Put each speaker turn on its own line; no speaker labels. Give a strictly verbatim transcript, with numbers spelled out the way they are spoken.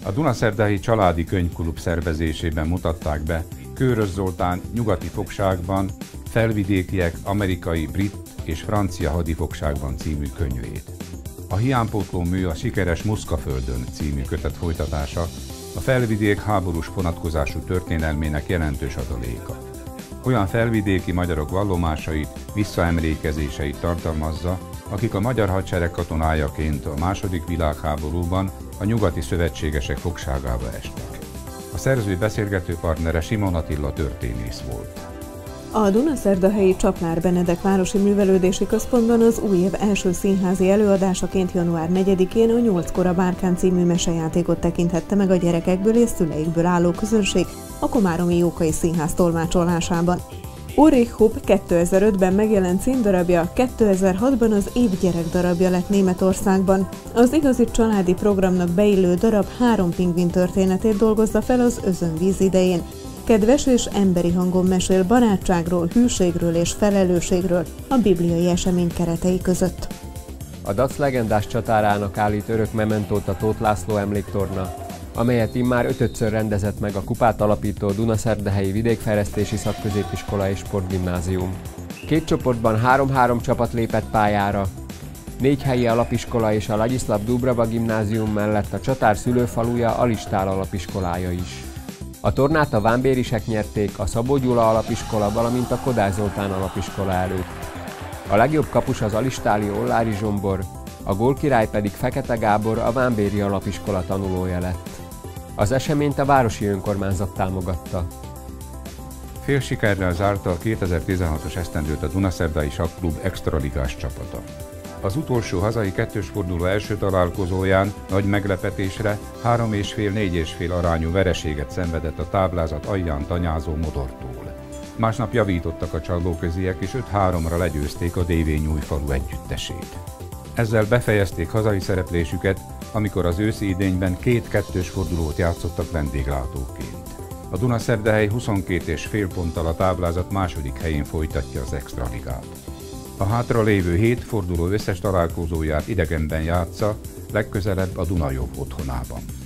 A Dunaszerdahelyi Családi Könyvklub szervezésében mutatták be Kőrös Zoltán Nyugati fogságban, Felvidékiek amerikai, brit és francia hadifogságban című könyvét. A hiánypótló mű a sikeres Muszkaföldön című kötet folytatása, a felvidék háborús vonatkozású történelmének jelentős adaléka. Olyan felvidéki magyarok vallomásait, visszaemlékezéseit tartalmazza, akik a magyar hadsereg katonájaként a második világháborúban a nyugati szövetségesek fogságába estek. A szerző beszélgető partnere Simon Attila történész volt.
A Dunaszerdahelyi Csaplár Benedek Városi Művelődési Központban az új év első színházi előadásaként január negyedikén a Nyolckor a Bárkán című mesejátékot tekinthette meg a gyerekekből és szüleikből álló közönség a Komáromi Jókai Színház tolmácsolásában. Ulrich Hupp kétezer-ötben megjelent színdarabja kétezer-hatban az év gyerekdarabja lett Németországban. Az igazi családi programnak beillő darab három pingvin történetét dolgozza fel az özönvíz idején. Kedves és emberi hangon mesél barátságról, hűségről és felelősségről a bibliai esemény keretei között.
A Dac legendás csatárának állít örök mementót a Tóth László emléktorna, amelyet immár ötödször rendezett meg a kupát alapító Dunaszerdahelyi Vidékfejlesztési Szakközépiskola és Sportgimnázium. Két csoportban három-három csapat lépett pályára, négy helyi alapiskola és a Ladislav Dubrava gimnázium mellett a csatár szülőfaluja Alistál alapiskolája is. A tornát a vámbérisek nyerték a Szabó Gyula alapiskola, valamint a Kodály Zoltán alapiskola előtt. A legjobb kapus az alistáli Ollári Zsombor, a gólkirály pedig Fekete Gábor, a vámbéri alapiskola tanulója lett. Az eseményt a városi önkormányzat támogatta.
Fél sikerrel zárta a kétezer-tizenhatos esztendőt a Dunaszerdahelyi Sakkklub extraligás csapata. Az utolsó hazai kettős forduló első találkozóján nagy meglepetésre három és fél négy és fél arányú vereséget szenvedett a táblázat alján tanyázó Modortól. Másnap javítottak a csallóköziek és öt háromra legyőzték a Dévényújfalu együttesét. Ezzel befejezték hazai szereplésüket, amikor az őszi idényben két kettős fordulót játszottak vendéglátóként. A Dunaszerdahely huszonkét és fél ponttal a táblázat második helyén folytatja az extraligát. A hátra lévő hét forduló összes találkozóját idegenben játsza, legközelebb a Dunajov otthonában.